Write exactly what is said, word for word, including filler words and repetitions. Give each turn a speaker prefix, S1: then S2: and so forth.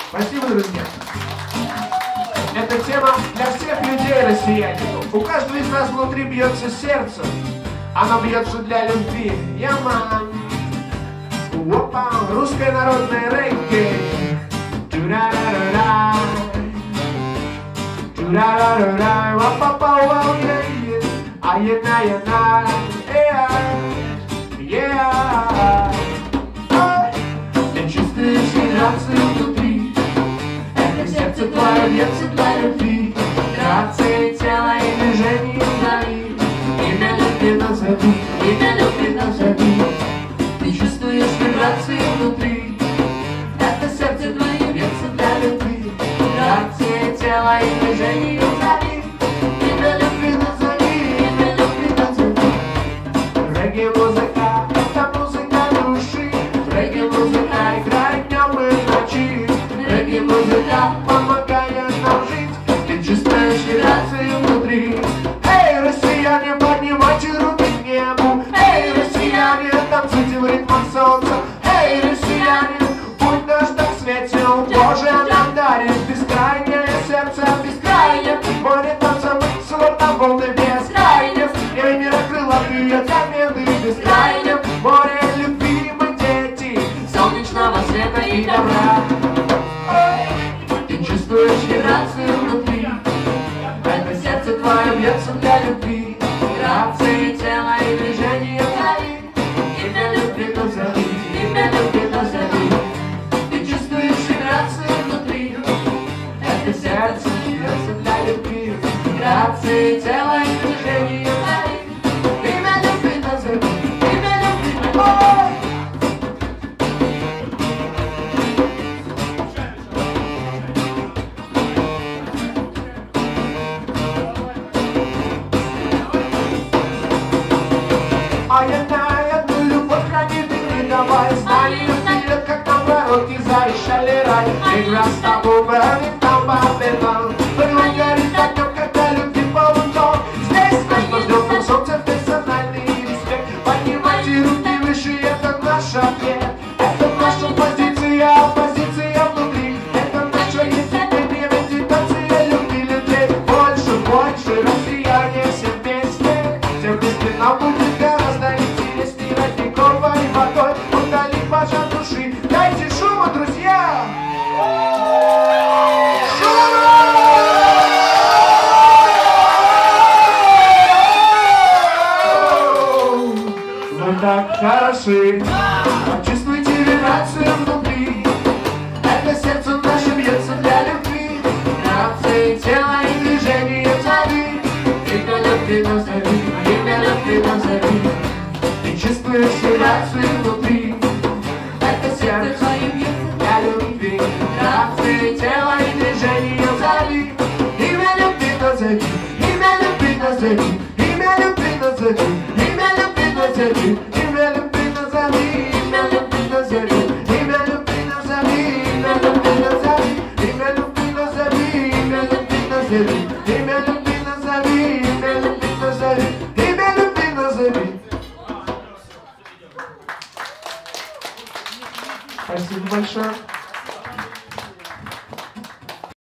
S1: Спасибо, друзья. Эта тема для всех людей, россияне. У каждого из нас внутри бьется сердце. Оно бьется для любви. Яман. Опа, русская народная регги. Ту-ра-ра-ра-ра. Ту-ра-ра-ра-ра. Опа-па-ва-я-я. Ай-я-на-я-на. Yeah. Ты чувствуешь вибрацию внутри. Это сердце твое бьется для любви. Грацией тела и движением вдали. Имя любви назови, имя любви назови. Ты чувствуешь вибрацию внутри. Это сердце твое бьется для любви. Грацией тела и движением вдали. Имя любви назови, имя любви назови. Регги-музыка, это музыка души. Регги-музыка играет днем и ночи. Регги-музыка помогает нам жить. Ты чувствуешь вибрацию внутри. Эй, россияне, поднимайте руки к небу. Эй, россияне, танцуйте в ритмах солнца. Эй, россияне, путь наш так светил. Боже нам дарит бескрайнее сердце, бескрайнее море танцевых, словно волны бескрайнее. И мира крылатые замены бескрайнее море любви, мы дети солнечного света и добра. Ты чувствуешь вибрацию внутри. Это сердце твое бьется для любви. Грацией тела и движения вдали. Имя любви назови, имя любви назови. Ты чувствуешь вибрацию внутри. Это сердце бьется для любви. Грацией тела и движения вдали. Имя любви назови, имя любви назови. А я на одну любовь хранит и не давай. Знали вперед, как на вороте зарешали рай. Игра с тобой, бэби, там бабелон. Пыль горит огнем, когда любви полутон. Здесь наш воздух, солнце, персональный респект. Поднимайте руки выше, это наш ответ. Это наша позиция, позиция внутри. Это наша естественная медитация любви людей. Больше, больше, россияне, все вместе. Все вместе нам будет гораздо интереснее. Родниковой водой удали пожар души. Дайте шума, друзья! Вы так хороши. Почувствуйте вибрацию внутри. Это сердце наше бьется для любви. Грацией тела и движения вдали. Имя любви назови, имя любви назови. Ты чувствуешь вибрацию внутри. Это сердце твое бьется для любви. Грацией тела и движения вдали. Имя любви назови, имя любви назови. Имя любви назови, имя любви назови. Имя любви назови, имя любви назови. Имя любви назови, имя любви назови. Имя любви назови, имя любви назови. Имя любви назови, имя любви назови. Имя любви назови. Спасибо большое.